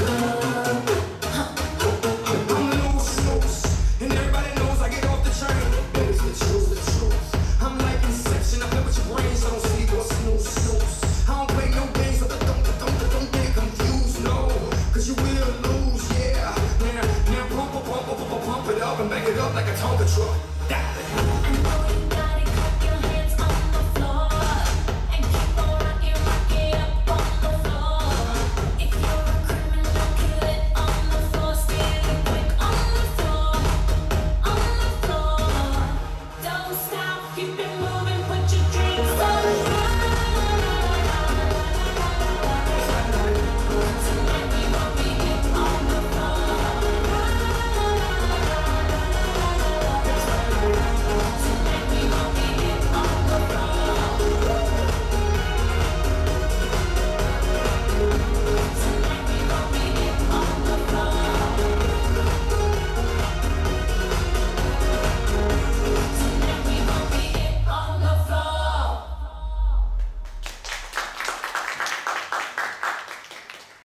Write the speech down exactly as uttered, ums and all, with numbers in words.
I'm loose, loose, and everybody knows I get off the train. It's the truth, the truth. I'm like Inception, I play with your brains, so don't sleep or snooze, snooze. I don't play no games, so don't, don't, don't, don't get confused, no. Cause you will lose, yeah. Now, now pump, pump, pump, pump, pump it up and back it up like a Tonka truck. Die.